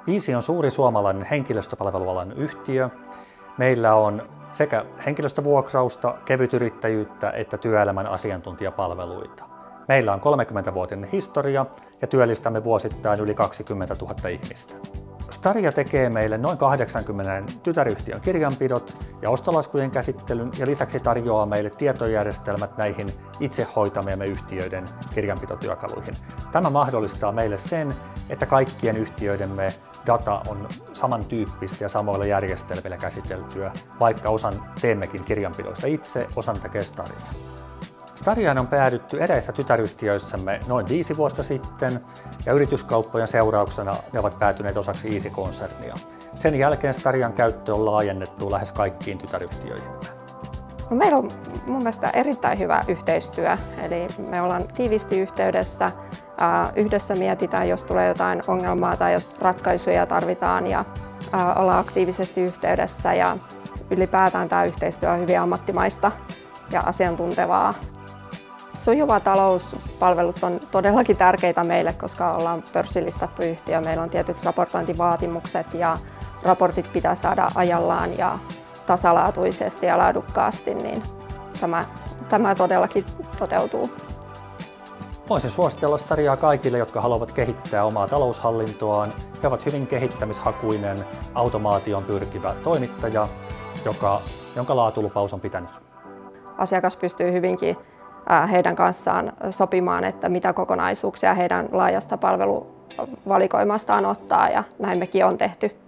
Easy on suuri suomalainen henkilöstöpalvelualan yhtiö. Meillä on sekä henkilöstövuokrausta, kevytyrittäjyyttä että työelämän asiantuntijapalveluita. Meillä on 30-vuotinen historia ja työllistämme vuosittain yli 20 000 ihmistä. Staria tekee meille noin 80 tytäryhtiön kirjanpidot ja ostolaskujen käsittelyn ja lisäksi tarjoaa meille tietojärjestelmät näihin itse hoitamiemme yhtiöiden kirjanpitotyökaluihin. Tämä mahdollistaa meille sen, että kaikkien yhtiöidemme data on samantyyppistä ja samoilla järjestelmillä käsiteltyä, vaikka osan teemmekin kirjanpidoista itse, osan tekee Staria. Stariaan on päädytty eräissä tytäryhtiöissämme noin 5 vuotta sitten ja yrityskauppojen seurauksena ne ovat päätyneet osaksi Easy-konsernia. Sen jälkeen Starian käyttö on laajennettu lähes kaikkiin tytäryhtiöihimme. No, meillä on mun mielestä erittäin hyvä yhteistyö, eli me ollaan tiiviisti yhteydessä. Yhdessä mietitään, jos tulee jotain ongelmaa tai ratkaisuja tarvitaan ja ollaan aktiivisesti yhteydessä ja ylipäätään tämä yhteistyö on hyvin ammattimaista ja asiantuntevaa. Sujuva talouspalvelut on todellakin tärkeitä meille, koska ollaan pörssilistattu yhtiö. Meillä on tietyt raportointivaatimukset ja raportit pitää saada ajallaan ja tasalaatuisesti ja laadukkaasti, niin tämä todellakin toteutuu. Voisin suositella Stariaa kaikille, jotka haluavat kehittää omaa taloushallintoaan. He ovat hyvin kehittämishakuinen, automaation pyrkivä toimittaja, jonka laatulupaus on pitänyt. Asiakas pystyy hyvinkin heidän kanssaan sopimaan, että mitä kokonaisuuksia heidän laajasta palveluvalikoimastaan ottaa, ja näin mekin on tehty.